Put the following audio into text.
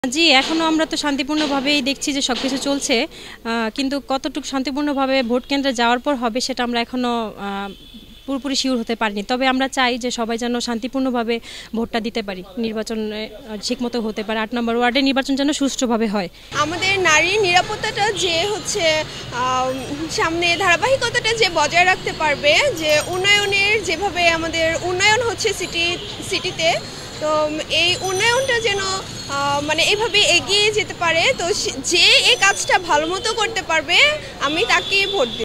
জি, এখনো আমরা তো শান্তিপূর্ণভাবেই দেখছি যে সবকিছু চলছে। কিন্তু কতটুকু শান্তিপূর্ণভাবে ভোট কেন্দ্রে যাওয়ার পর হবে সেটা আমরা এখনো পুরোপুরি শিওর হতে পারিনি। তবে আমরা চাই যে সবাই যেন শান্তিপূর্ণভাবে ভোটটা দিতে পারি। নির্বাচনে ঠিকমতো হতে পারে। ৮ নম্বর ওয়ার্ডের নির্বাচন যেন সুষ্ঠুভাবে হয়। আমাদের নারীর নিরাপত্তাটা যে হচ্ছে সামনে ধারাবাহিকতাটা যে বজায় রাখতে পারবে, যে উন্নয়নের যেভাবে আমাদের উন্নয়ন হচ্ছে সিটিতে, তো এই উন্নয়নটা যেন মানে এইভাবে এগিয়ে যেতে পারে। তো যে এই কাজটা ভালো মতো করতে পারবে, আমি তাকেই ভোট দিই।